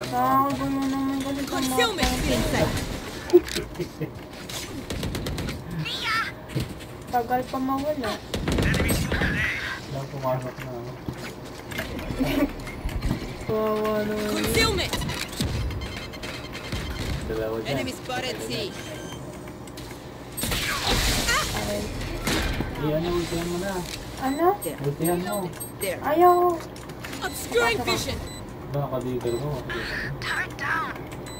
Nakakagulo naman kasi kumakapit. Tagal pa mawala. Lang pumasok na. Kawawa naman. Concealment! Dalawa dyan. Enemy spotted C. Ano, ultihan mo na. Ano? Ultihan mo. Ayaw. Obscuring vision! Ba, nakadigger mo. Turret down.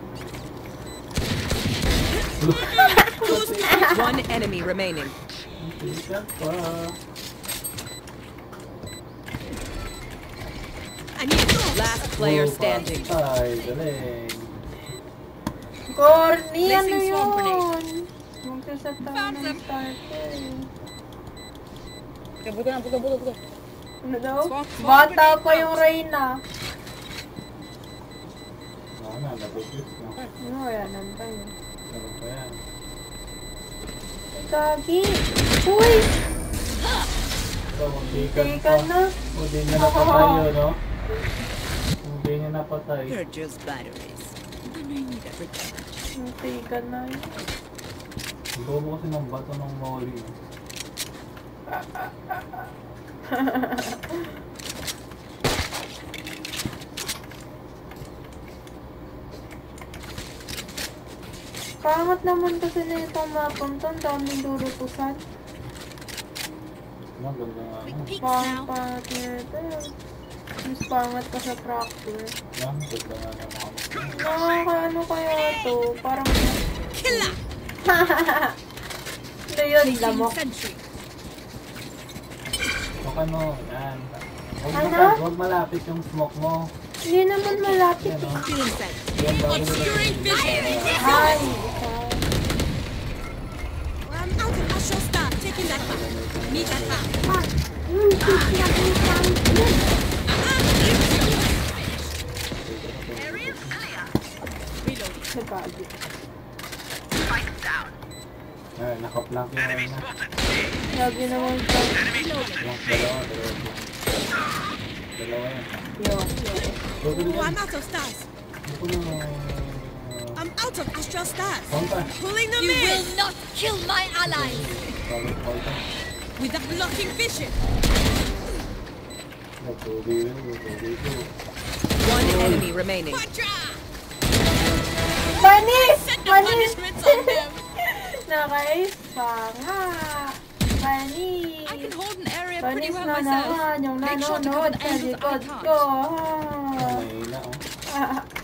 One enemy remaining. Ultihan pa. Last player standing. Ay, galing. Corny, ano Placing swamp yun? Magsasat tayo ng starter. Buka. Ano daw? Bata pa yung Reyna. Na, nabigis na. Ano, wala naman tayo. Ano ba yan? Gagi! Uy! So, Hindi ka na. Hindi niya napatay yun, no? Hindi niya napatay. They're just batteries. And I need a recharge. Hindi ka na yun. Ang bobo kasi ng bato ng molly. Pangat naman kasi na itong mapunta. Ang daming durutusan. Maganda nga. Pangat niya ito. Mas pangat ka sa fracture. Yan, ganda nga ng mga mukha. Nakakaano kaya ito? Parang... Killer! Ito yun, lamok. Baka no, yan. Ano? Huwag malapit yung smoke mo. Hindi naman malapit. Yan, no? Obscuring vision! Ay! I'm out of Astra Star. Taking that back. Meet that back. Area clear. Reloading. Nagagi. Spike down. Ay, nakaplank yung ano na. Lagi naman ito. Plank, dalawa yan. Yun. Oh, I'm out of stars. Ako na. I'm out of Astra Stars. Konta. Pulling them in. Will not kill my allies. Bakit konta? With that blocking vision. Nagtuloy yun. One enemy remaining. Panis! Set the Panis! punishments on them. Nakaisa nga. Panis! I can hold an area pretty Panis well na myself. naman yung Make sure to cover nanonood the sa angles that I likod can't. ko. Mahina, oh. Ah.